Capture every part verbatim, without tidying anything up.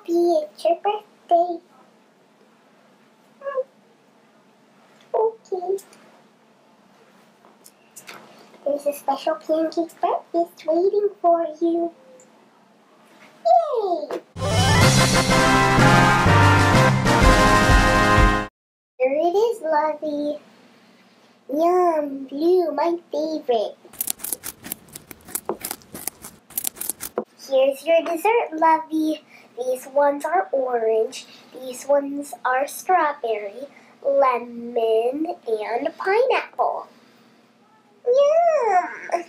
Happy, it's your birthday. Okay. There's a special pancake breakfast waiting for you. Yay! Here it is, Lovey. Yum, blue, my favorite. Here's your dessert, Lovey. These ones are orange, these ones are strawberry, lemon, and pineapple. Yum!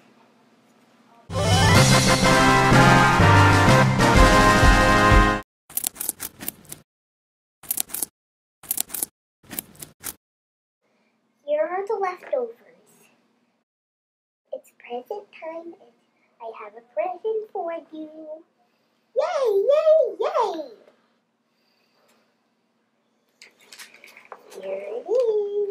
Here are the leftovers. It's present time and I have a present for you. Yay, yay, yay! Here it is.